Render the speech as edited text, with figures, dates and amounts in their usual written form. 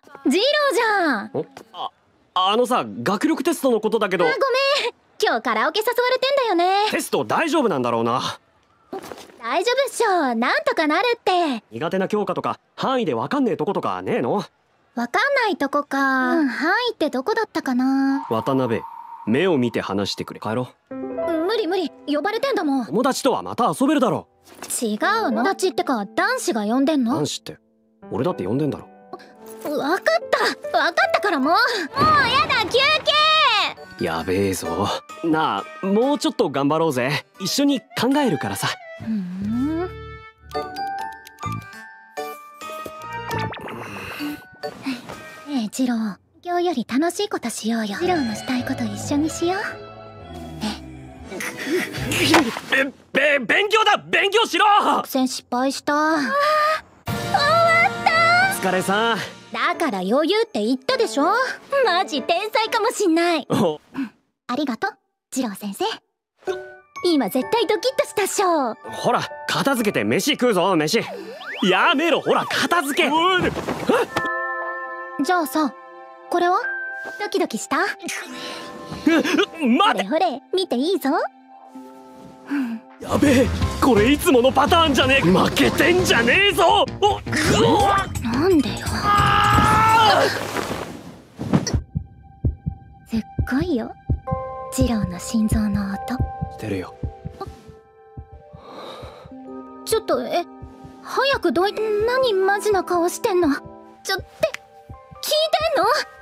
ジローじゃん。 あのさ、学力テストのことだけど。 ごめん、今日カラオケ誘われてんだよね。 テスト大丈夫なんだろうな。 大丈夫っしょ、なんとかなるって。 苦手な教科とか範囲でわかんねえとことかねえの？ わかんないとこか。範囲ってどこだったかな。 渡辺、目を見て話してくれ。帰ろう。 無理無理、呼ばれてんだもん。 友達とはまた遊べるだろ。 違うの。友達ってか男子が呼んでんの。 男子って俺だって呼んでんだろ。 わかったからもうやだ、休憩。 やべえぞ。なあ、もうちょっと頑張ろうぜ。一緒に考えるからさ。 ねえジロー、今日より楽しいことしようよ。ジローのしたいこと一緒にしよう。 勉強だ、勉強しろ。 作戦失敗した。終わお疲れさん。 だから余裕って言ったでしょ。マジ天才かもしんない。ありがとう、ジロー先生。今絶対ドキッとしたっしょ。 ほら、片付けて飯食うぞ。飯やめろ。ほら、片付け。 じゃあさ、これはドキドキした？ 待て。 ほれ見ていいぞ。 やべえ、これいつものパターンじゃねえ。負けてんじゃねえぞ。 なんでよ。すっごいよ、ジローの心臓の音。 してるよ。 ちょっと早くどいて。何マジな顔してんの。ちょって聞いてんの？